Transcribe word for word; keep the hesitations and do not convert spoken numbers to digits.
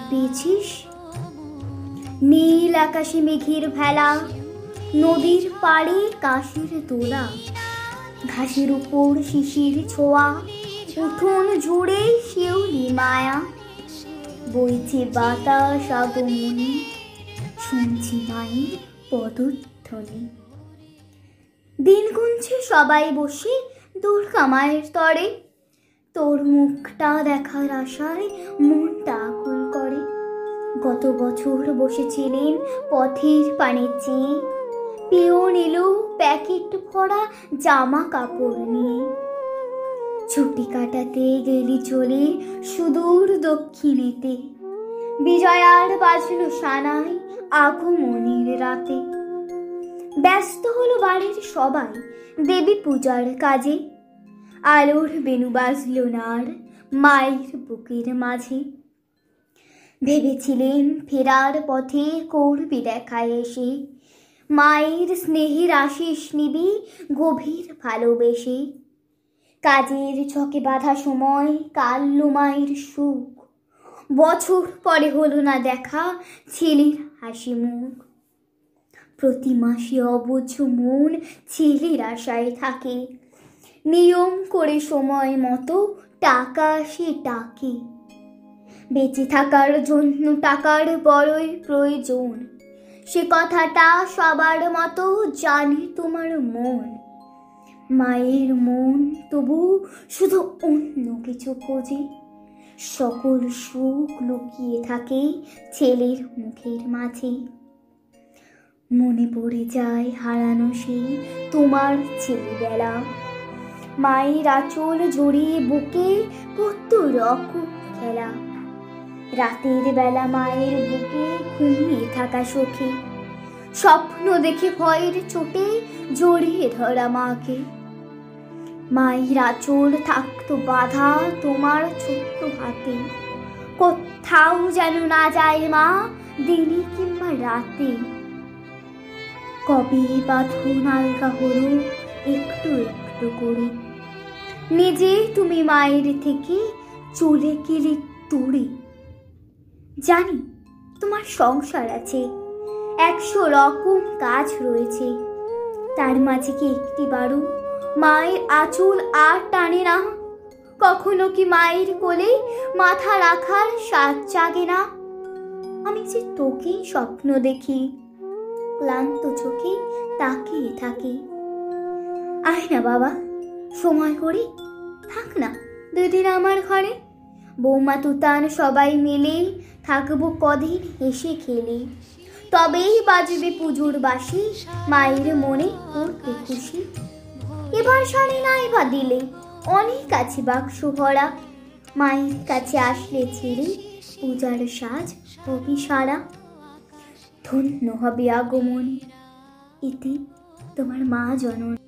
পেয়েছিস? নীল আকাশে মেঘের ভেলা, নদীর পাড়ে কাশের দোলা, ঘাসের উপর শিশির ছোঁয়া, উঠোন জুড়ে শিউলি মায়া। বইছে বাতাস আগমনী, শুনছি মায়ের পদধ্বনি। দিন গুনছে সবাই বসে দুর্গা মায়ের তরে, তোর মুখটা দেখার আশায় মনটা আকুল করে। গত বছর বসেছিলেন পথের পানে চেয়ে, পিয়ন এলো প্যাকেট ভরা জামা কাপড় নিয়ে। ছুটি কাটাতে গেলি চলে সুদূর দক্ষিণেতে, বিজয়ার বাজলো সানাই আগমনীর রাতে। ব্যস্ত হলো বাড়ির সবাই দেবী পূজার কাজে, আলোর বেণু বাজল নার মায়ের বুকের মাঝে। ভেবেছিলেন ফেরার পথে করবি দেখায় এসে, মায়ের স্নেহের আশিস নিবি গভীর ভালোবেসে। কাজের ছকে বাঁধা সময় কাল্ল মায়ের সুখ, বছর পরে হলো না দেখা ছেলের হাসি মুখ। প্রতি মাসে অবুঝ মন ছেলের আশায় থাকে, নিয়ম করে সময় মতো টাকা সে ডাকে। বেঁচে থাকার জন্য টাকার বড়ই প্রয়োজন, সে কথাটা সবার মতো জানে তোমার মন। মায়ের মন তবু শুধু অন্য কিছু খোঁজে, সকল সুখ লুকিয়ে থাকে ছেলের মুখের মাঝে। মনে পড়ে যায় হারানো সেই তোমার ছেলেবেলা, মায়ের আঁচল জড়িয়ে বুকে কত রকম খেলা। রাতের বেলা মায়ের বুকে ঘুমিয়ে থাকা সখী, স্বপ্ন দেখে ভয়ের চোটে জড়িয়ে ধরা মাকে। মায়ের আঁচল থাকতো বাঁধা তোমার ছোট্ট হাতে, কোথাও যেন না যায় মা দিনে কিংবা রাতে। কবে বাঁধন আলগা হলো একটু একটু করে, নিজে তুমি মায়ের থেকে চলে গেলে দূরে। জানি তোমার সংসার আছে, একশো রকম কাজ রয়েছে, তার মাঝে কি একটি বারো মায়ের আঁচল আর টানে না? কখনো কি মায়ের কোলে মাথা রাখার সাজ জাগে না? আমি যে তোকেই স্বপ্ন দেখি, ক্লান্ত চোখে তাকিয়ে থাকি। আয় না বাবা, সময় করে থাক না দুদিন আমার ঘরে। বৌমা তুতান সবাই মিলে থাকবো কদিন হেসে খেলে, তবেই বাজবে পুজোর বাঁশি, মায়ের মনে করতে খুশি। এবার শাড়ি নাই বা দিলে অনেক আছে বাক্স ভরা, মায়ের কাছে আসলে ছেড়ে পূজার সাজ হবি সারা। ধন্য হবে আগমনী, এতে তোমার মা জননী।